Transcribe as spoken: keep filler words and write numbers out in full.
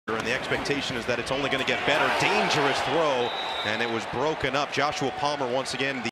And the expectation is that it's only going to get better. Dangerous throw, and it was broken up. Joshua Palmer once again. The